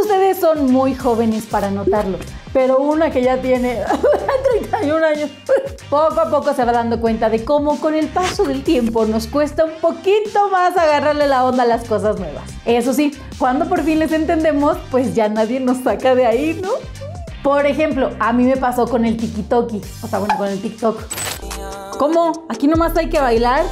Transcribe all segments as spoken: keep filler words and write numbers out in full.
ustedes son muy jóvenes para notarlo, pero una que ya tiene treinta y un años, poco a poco se va dando cuenta de cómo con el paso del tiempo nos cuesta un poquito más agarrarle la onda a las cosas nuevas. Eso sí, cuando por fin les entendemos, pues ya nadie nos saca de ahí, ¿no? Por ejemplo, a mí me pasó con el tiki-toki, o sea, bueno, con el TikTok. ¿Cómo? ¿Aquí nomás hay que bailar?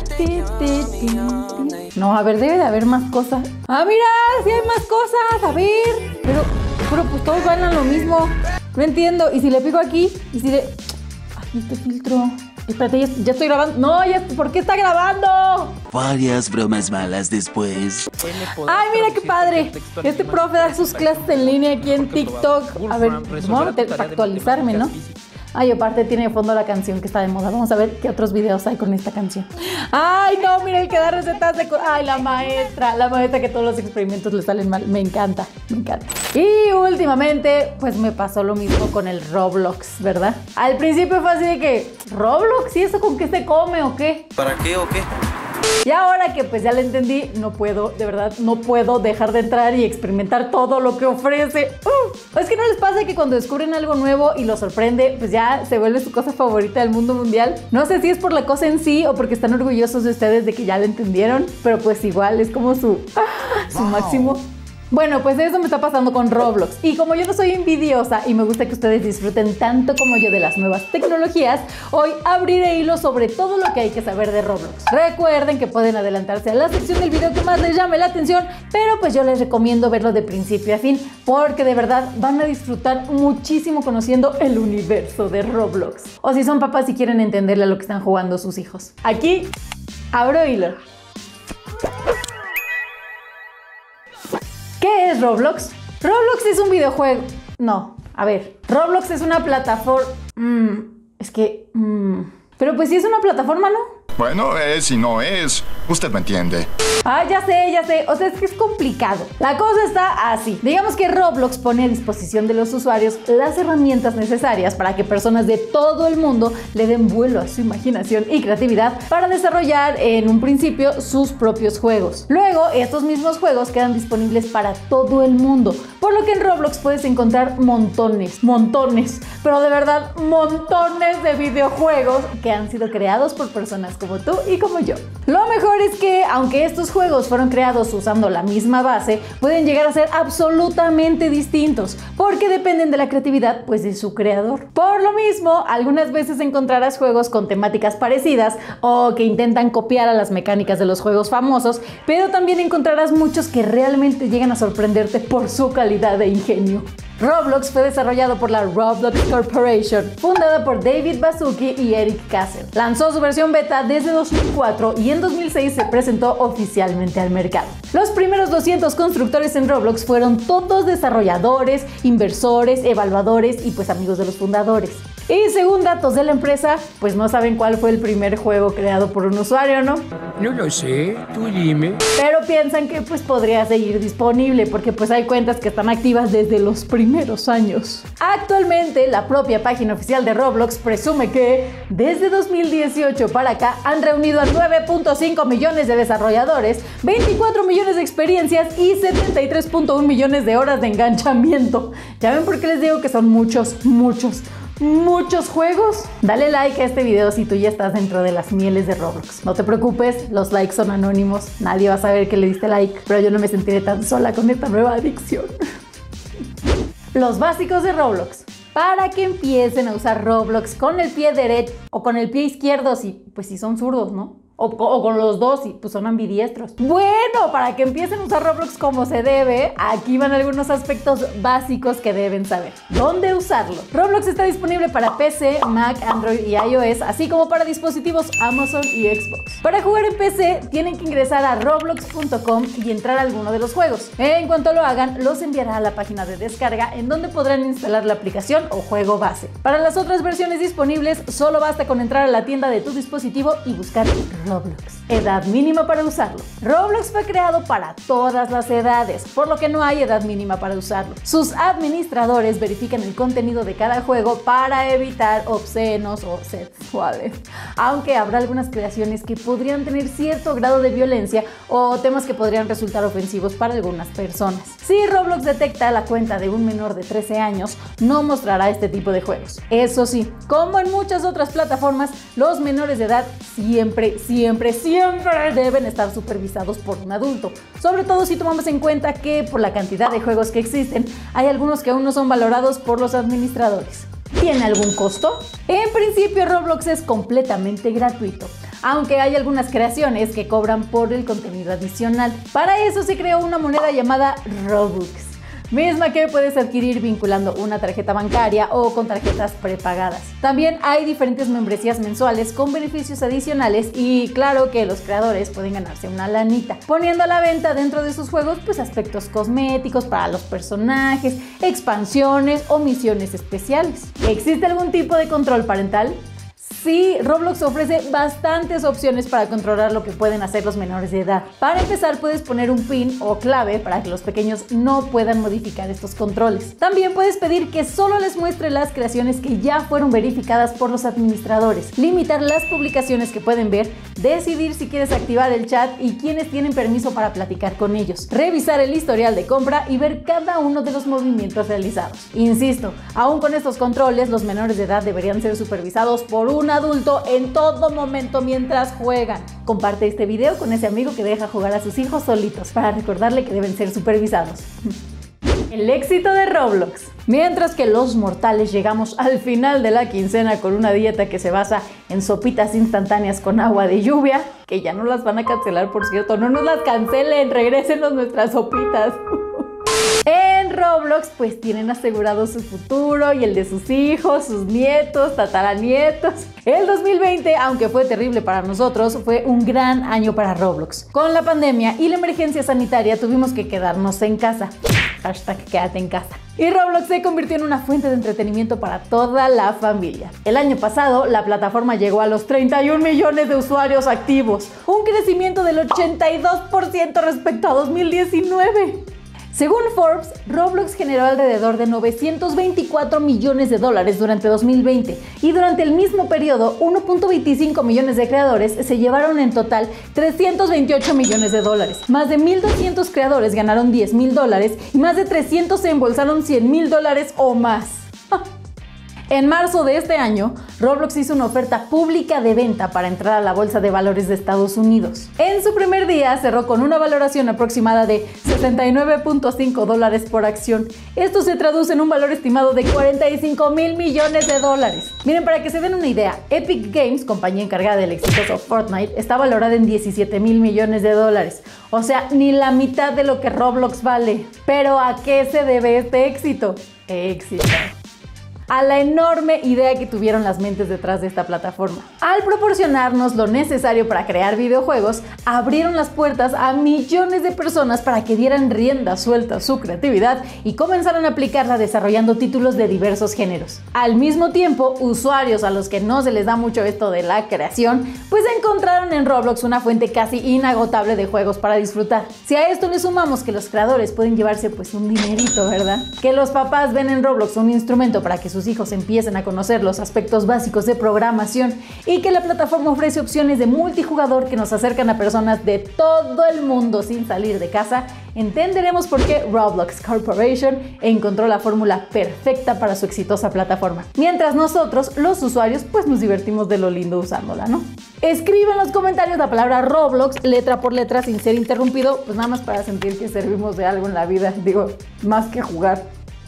No, a ver, debe de haber más cosas. ¡Ah, mira! ¡Sí hay más cosas! A ver. Pero, pero pues todos bailan lo mismo. No entiendo. ¿Y si le pico aquí? ¿Y si le...? Aquí este filtro. Espérate, ya, ya estoy grabando. No, ya, ¿por qué está grabando? Varias bromas malas después. ¡Ay, mira qué padre! Este profe da sus clases en línea aquí en TikTok. A ver, vamos a meter para actualizarme, ¿no? Ay, aparte tiene de fondo la canción que está de moda. Vamos a ver qué otros videos hay con esta canción. Ay, no, mira el que da recetas de... Ay, la maestra, la maestra que todos los experimentos le salen mal. Me encanta, me encanta. Y últimamente, pues me pasó lo mismo con el Roblox, ¿verdad? Al principio fue así de que, ¿Roblox? ¿Y eso con qué se come o qué? ¿Para qué o qué? Y ahora que pues ya lo entendí, no puedo, de verdad, no puedo dejar de entrar y experimentar todo lo que ofrece. Uh, es que no les pasa que cuando descubren algo nuevo y los sorprende, pues ya se vuelve su cosa favorita del mundo mundial. No sé si es por la cosa en sí o porque están orgullosos de ustedes de que ya lo entendieron, pero pues igual es como su, su wow. máximo. Bueno, pues eso me está pasando con Roblox. Y como yo no soy envidiosa y me gusta que ustedes disfruten tanto como yo de las nuevas tecnologías, hoy abriré hilo sobre todo lo que hay que saber de Roblox. Recuerden que pueden adelantarse a la sección del video que más les llame la atención, pero pues yo les recomiendo verlo de principio a fin, porque de verdad van a disfrutar muchísimo conociendo el universo de Roblox. O si son papás y quieren entenderle a lo que están jugando sus hijos. Aquí abro hilo. ¿Qué es Roblox? Roblox es un videojuego. No, a ver. Roblox es una plataforma... Mm, es que... Mm. Pero pues sí es una plataforma, ¿no? Bueno, es y no es. Usted me entiende. Ah, ya sé, ya sé. O sea, es que es complicado. La cosa está así. Digamos que Roblox pone a disposición de los usuarios las herramientas necesarias para que personas de todo el mundo le den vuelo a su imaginación y creatividad para desarrollar en un principio sus propios juegos. Luego, estos mismos juegos quedan disponibles para todo el mundo, por lo que en Roblox puedes encontrar montones, montones, pero de verdad montones de videojuegos que han sido creados por personas como tú y como yo. Lo mejor es que, aunque estos juegos fueron creados usando la misma base, pueden llegar a ser absolutamente distintos, porque dependen de la creatividad, pues, de su creador. Por lo mismo, algunas veces encontrarás juegos con temáticas parecidas o que intentan copiar a las mecánicas de los juegos famosos, pero también encontrarás muchos que realmente llegan a sorprenderte por su calidad de ingenio. Roblox fue desarrollado por la Roblox Corporation, fundada por David Baszucki y Eric Kassel. Lanzó su versión beta desde dos mil cuatro y en dos mil seis se presentó oficialmente al mercado. Los primeros doscientos constructores en Roblox fueron todos desarrolladores, inversores, evaluadores y pues amigos de los fundadores. Y según datos de la empresa, pues no saben cuál fue el primer juego creado por un usuario, ¿no? No lo sé, tú dime. Pero piensan que pues podría seguir disponible porque pues hay cuentas que están activas desde los primeros años. Actualmente la propia página oficial de Roblox presume que desde dos mil dieciocho para acá han reunido a nueve punto cinco millones de desarrolladores, veinticuatro millones de experiencias y setenta y tres punto uno millones de horas de enganchamiento. ¿Ya ven por qué les digo que son muchos, muchos? Muchos juegos. Dale like a este video si tú ya estás dentro de las mieles de Roblox. No te preocupes, los likes son anónimos. Nadie va a saber que le diste like, pero yo no me sentiré tan sola con esta nueva adicción. Los básicos de Roblox. Para que empiecen a usar Roblox con el pie derecho o con el pie izquierdo, si, pues si son zurdos, ¿no? O, o con los dos, y pues son ambidiestros. Bueno, para que empiecen a usar Roblox como se debe, aquí van algunos aspectos básicos que deben saber. ¿Dónde usarlo? Roblox está disponible para P C, Mac, Android y iOS, así como para dispositivos Amazon y Xbox. Para jugar en P C, tienen que ingresar a roblox punto com y entrar a alguno de los juegos. En cuanto lo hagan, los enviará a la página de descarga, en donde podrán instalar la aplicación o juego base. Para las otras versiones disponibles, solo basta con entrar a la tienda de tu dispositivo y buscar Roblox. Roblox. Edad mínima para usarlo. Roblox fue creado para todas las edades, por lo que no hay edad mínima para usarlo. Sus administradores verifican el contenido de cada juego para evitar obscenos o sexuales, aunque habrá algunas creaciones que podrían tener cierto grado de violencia o temas que podrían resultar ofensivos para algunas personas. Si Roblox detecta la cuenta de un menor de trece años, no mostrará este tipo de juegos. Eso sí, como en muchas otras plataformas, los menores de edad siempre, siempre, siempre deben estar supervisados por un adulto, sobre todo si tomamos en cuenta que por la cantidad de juegos que existen, hay algunos que aún no son valorados por los administradores. ¿Tiene algún costo? En principio, Roblox es completamente gratuito, aunque hay algunas creaciones que cobran por el contenido adicional. Para eso se creó una moneda llamada Robux, misma que puedes adquirir vinculando una tarjeta bancaria o con tarjetas prepagadas. También hay diferentes membresías mensuales con beneficios adicionales y claro que los creadores pueden ganarse una lanita, poniendo a la venta dentro de sus juegos pues aspectos cosméticos para los personajes, expansiones o misiones especiales. ¿Existe algún tipo de control parental? Sí, Roblox ofrece bastantes opciones para controlar lo que pueden hacer los menores de edad. Para empezar, puedes poner un pin o clave para que los pequeños no puedan modificar estos controles. También puedes pedir que solo les muestre las creaciones que ya fueron verificadas por los administradores, limitar las publicaciones que pueden ver, decidir si quieres activar el chat y quiénes tienen permiso para platicar con ellos, revisar el historial de compra y ver cada uno de los movimientos realizados. Insisto, aún con estos controles, los menores de edad deberían ser supervisados por un adulto en todo momento mientras juegan. Comparte este video con ese amigo que deja jugar a sus hijos solitos para recordarle que deben ser supervisados. El éxito de Roblox. Mientras que los mortales llegamos al final de la quincena con una dieta que se basa en sopitas instantáneas con agua de lluvia, que ya no las van a cancelar, por cierto, no nos las cancelen, regrésenos nuestras sopitas. En Roblox pues tienen asegurado su futuro y el de sus hijos, sus nietos, tataranietos. El dos mil veinte, aunque fue terrible para nosotros, fue un gran año para Roblox. Con la pandemia y la emergencia sanitaria tuvimos que quedarnos en casa. Hashtag quédate en casa. Y Roblox se convirtió en una fuente de entretenimiento para toda la familia. El año pasado, la plataforma llegó a los treinta y un millones de usuarios activos, un crecimiento del ochenta y dos por ciento respecto a dos mil diecinueve. Según Forbes, Roblox generó alrededor de novecientos veinticuatro millones de dólares durante dos mil veinte y durante el mismo periodo uno punto veinticinco millones de creadores se llevaron en total trescientos veintiocho millones de dólares. Más de mil doscientos creadores ganaron diez mil dólares y más de trescientos se embolsaron cien mil dólares o más. En marzo de este año, Roblox hizo una oferta pública de venta para entrar a la Bolsa de Valores de Estados Unidos. En su primer día cerró con una valoración aproximada de setenta y nueve punto cinco dólares por acción. Esto se traduce en un valor estimado de cuarenta y cinco mil millones de dólares. Miren, para que se den una idea, Epic Games, compañía encargada del exitoso Fortnite, está valorada en diecisiete mil millones de dólares. O sea, ni la mitad de lo que Roblox vale. ¿Pero a qué se debe este éxito? Éxito. A la enorme idea que tuvieron las mentes detrás de esta plataforma. Al proporcionarnos lo necesario para crear videojuegos, abrieron las puertas a millones de personas para que dieran rienda suelta a su creatividad y comenzaran a aplicarla desarrollando títulos de diversos géneros. Al mismo tiempo, usuarios a los que no se les da mucho esto de la creación, pues encontraron en Roblox una fuente casi inagotable de juegos para disfrutar. Si a esto le sumamos que los creadores pueden llevarse pues un dinerito, ¿verdad? Que los papás ven en Roblox un instrumento para que sus hijos empiecen a conocer los aspectos básicos de programación y que la plataforma ofrece opciones de multijugador que nos acercan a personas de todo el mundo sin salir de casa, entenderemos por qué Roblox Corporation encontró la fórmula perfecta para su exitosa plataforma. Mientras nosotros, los usuarios, pues nos divertimos de lo lindo usándola, ¿no? Escribe en los comentarios la palabra Roblox, letra por letra, sin ser interrumpido, pues nada más para sentir que servimos de algo en la vida, digo, más que jugar.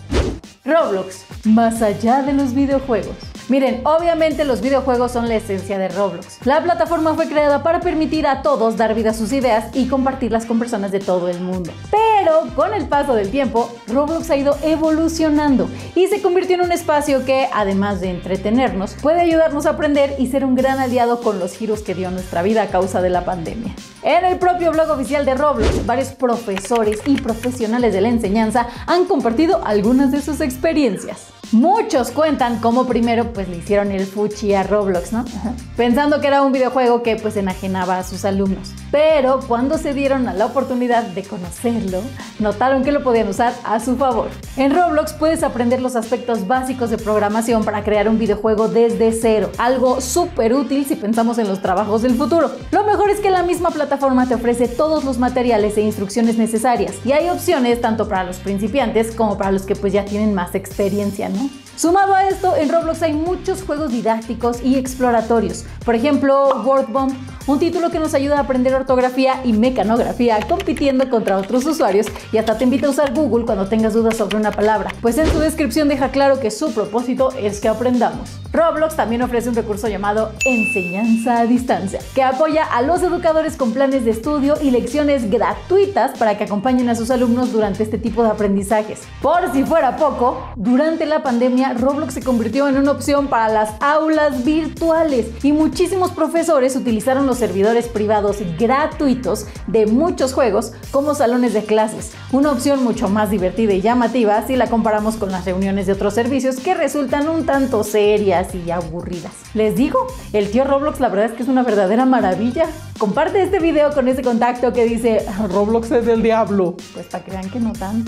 Roblox, más allá de los videojuegos. Miren, obviamente los videojuegos son la esencia de Roblox. La plataforma fue creada para permitir a todos dar vida a sus ideas y compartirlas con personas de todo el mundo. Pero con el paso del tiempo, Roblox ha ido evolucionando y se convirtió en un espacio que, además de entretenernos, puede ayudarnos a aprender y ser un gran aliado con los giros que dio nuestra vida a causa de la pandemia. En el propio blog oficial de Roblox, varios profesores y profesionales de la enseñanza han compartido algunas de sus experiencias. Muchos cuentan cómo primero pues le hicieron el fuchi a Roblox, ¿no? Ajá. Pensando que era un videojuego que pues enajenaba a sus alumnos. Pero cuando se dieron a la oportunidad de conocerlo, notaron que lo podían usar a su favor. En Roblox puedes aprender los aspectos básicos de programación para crear un videojuego desde cero. Algo súper útil si pensamos en los trabajos del futuro. Lo mejor es que la misma plataforma te ofrece todos los materiales e instrucciones necesarias. Y hay opciones tanto para los principiantes como para los que pues ya tienen más experiencia, ¿no? Sumado a esto, en Roblox hay muchos juegos didácticos y exploratorios. Por ejemplo, WordBomb, un título que nos ayuda a aprender ortografía y mecanografía compitiendo contra otros usuarios y hasta te invita a usar Google cuando tengas dudas sobre una palabra, pues en su descripción deja claro que su propósito es que aprendamos. Roblox también ofrece un recurso llamado Enseñanza a Distancia, que apoya a los educadores con planes de estudio y lecciones gratuitas para que acompañen a sus alumnos durante este tipo de aprendizajes. Por si fuera poco, durante la pandemia, Roblox se convirtió en una opción para las aulas virtuales y muchísimos profesores utilizaron los servidores privados gratuitos de muchos juegos como salones de clases, una opción mucho más divertida y llamativa si la comparamos con las reuniones de otros servicios que resultan un tanto serias y aburridas. Les digo, el tío Roblox la verdad es que es una verdadera maravilla. Comparte este video con ese contacto que dice Roblox es del diablo, pues para que vean que no tanto.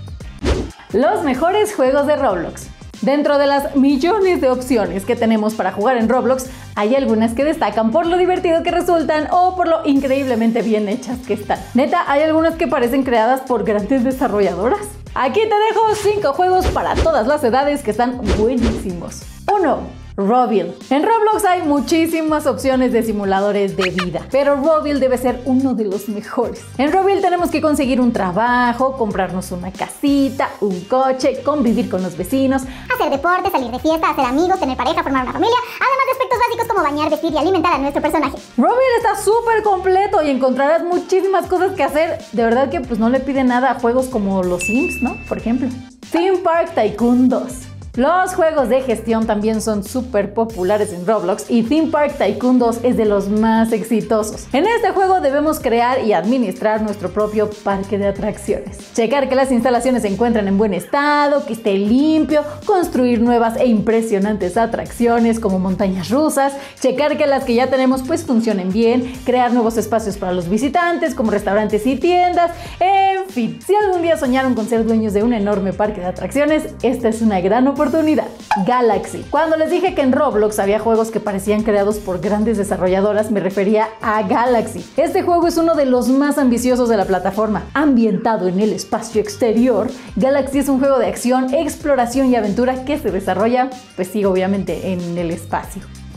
Los mejores juegos de Roblox. Dentro de las millones de opciones que tenemos para jugar en Roblox, hay algunas que destacan por lo divertido que resultan o por lo increíblemente bien hechas que están. Neta, hay algunas que parecen creadas por grandes desarrolladoras. Aquí te dejo cinco juegos para todas las edades que están buenísimos. uno. Roblox. En Roblox hay muchísimas opciones de simuladores de vida, pero Roblox debe ser uno de los mejores. En Roblox tenemos que conseguir un trabajo, comprarnos una casita, un coche, convivir con los vecinos, hacer deporte, salir de fiesta, hacer amigos, tener pareja, formar una familia, además de aspectos básicos como bañar, vestir y alimentar a nuestro personaje. Roblox está súper completo y encontrarás muchísimas cosas que hacer. De verdad que pues no le pide nada a juegos como los Sims, ¿no? Por ejemplo. Theme Park Tycoon dos. Los juegos de gestión también son súper populares en Roblox y Theme Park Tycoon dos es de los más exitosos. En este juego debemos crear y administrar nuestro propio parque de atracciones. Checar que las instalaciones se encuentran en buen estado, que esté limpio, construir nuevas e impresionantes atracciones como montañas rusas, checar que las que ya tenemos pues funcionen bien, crear nuevos espacios para los visitantes como restaurantes y tiendas, en fin. Si algún día soñaron con ser dueños de un enorme parque de atracciones, esta es una gran oportunidad. Oportunidad. Galaxy. Cuando les dije que en Roblox había juegos que parecían creados por grandes desarrolladoras, me refería a Galaxy. Este juego es uno de los más ambiciosos de la plataforma. Ambientado en el espacio exterior, Galaxy es un juego de acción, exploración y aventura que se desarrolla, pues sí, obviamente, en el espacio.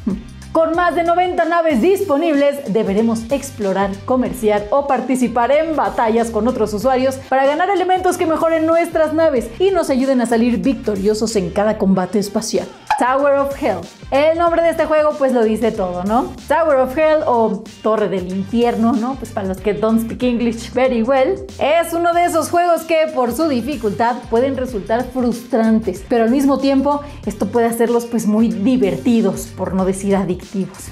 Con más de noventa naves disponibles, deberemos explorar, comerciar o participar en batallas con otros usuarios para ganar elementos que mejoren nuestras naves y nos ayuden a salir victoriosos en cada combate espacial. Tower of Hell. El nombre de este juego pues lo dice todo, ¿no? Tower of Hell o Torre del Infierno, ¿no? Pues para los que don't speak English very well, es uno de esos juegos que por su dificultad pueden resultar frustrantes, pero al mismo tiempo esto puede hacerlos pues muy divertidos, por no decir adictivos.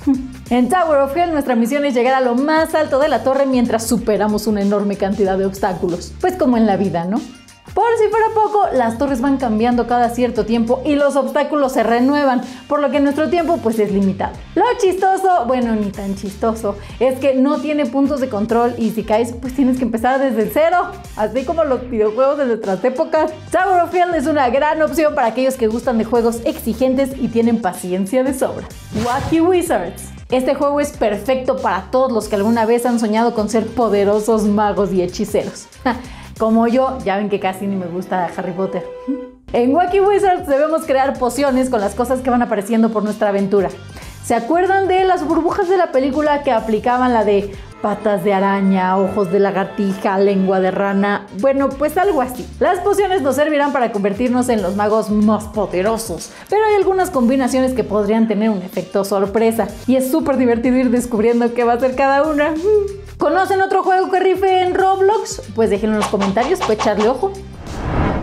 En Tower of Hell nuestra misión es llegar a lo más alto de la torre mientras superamos una enorme cantidad de obstáculos, pues como en la vida, ¿no? Por si fuera poco, las torres van cambiando cada cierto tiempo y los obstáculos se renuevan, por lo que nuestro tiempo pues es limitado. Lo chistoso, bueno, ni tan chistoso, es que no tiene puntos de control y si caes pues tienes que empezar desde cero, así como los videojuegos de nuestras épocas. Tower of Hell es una gran opción para aquellos que gustan de juegos exigentes y tienen paciencia de sobra. Wacky Wizards. Este juego es perfecto para todos los que alguna vez han soñado con ser poderosos magos y hechiceros. Como yo, ya ven que casi ni me gusta Harry Potter. En Wacky Wizards debemos crear pociones con las cosas que van apareciendo por nuestra aventura. ¿Se acuerdan de las burbujas de la película que aplicaban la de patas de araña, ojos de lagartija, lengua de rana? Bueno, pues algo así. Las pociones nos servirán para convertirnos en los magos más poderosos, pero hay algunas combinaciones que podrían tener un efecto sorpresa y es súper divertido ir descubriendo qué va a hacer cada una. ¿Conocen otro juego que rife en Roblox? Pues déjenlo en los comentarios para echarle ojo.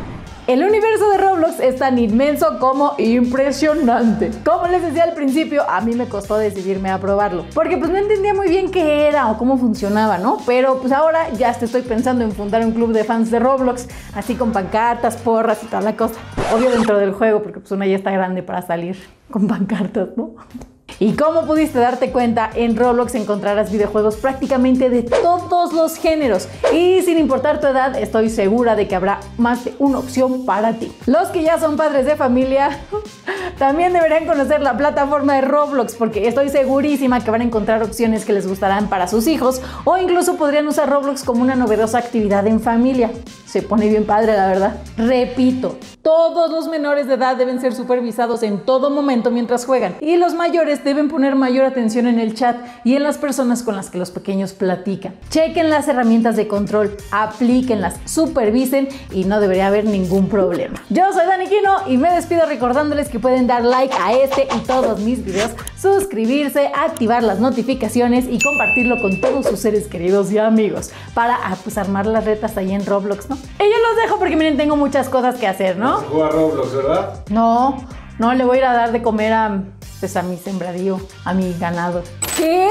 El universo de Roblox es tan inmenso como impresionante. Como les decía al principio, a mí me costó decidirme a probarlo, porque pues no entendía muy bien qué era o cómo funcionaba, ¿no? Pero pues ahora ya estoy pensando en fundar un club de fans de Roblox, así con pancartas, porras y toda la cosa. Obvio dentro del juego, porque pues una ya está grande para salir con pancartas, ¿no? Y como pudiste darte cuenta, en Roblox encontrarás videojuegos prácticamente de todos los géneros. Y sin importar tu edad, estoy segura de que habrá más de una opción para ti. Los que ya son padres de familia también deberían conocer la plataforma de Roblox, porque estoy segurísima que van a encontrar opciones que les gustarán para sus hijos, o incluso podrían usar Roblox como una novedosa actividad en familia. Se pone bien padre, la verdad. Repito, todos los menores de edad deben ser supervisados en todo momento mientras juegan, y los mayores deben poner mayor atención en el chat y en las personas con las que los pequeños platican. Chequen las herramientas de control, aplíquenlas, supervisen y no debería haber ningún problema. Yo soy Dani Quino y me despido recordándoles que pueden dar like a este y todos mis videos, suscribirse, activar las notificaciones y compartirlo con todos sus seres queridos y amigos para pues, armar las retas ahí en Roblox, ¿no? Y yo los dejo porque miren, tengo muchas cosas que hacer, ¿no? ¿Vas a jugar Roblox, verdad? No, no, le voy a ir a dar de comer a, pues, a mi sembradío, a mi ganado. ¿Qué?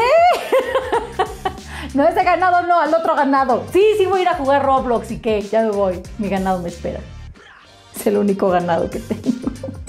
No, ese ganado no, al otro ganado. Sí, sí voy a ir a jugar Roblox y qué, ya me voy. Mi ganado me espera. Es el único ganado que tengo.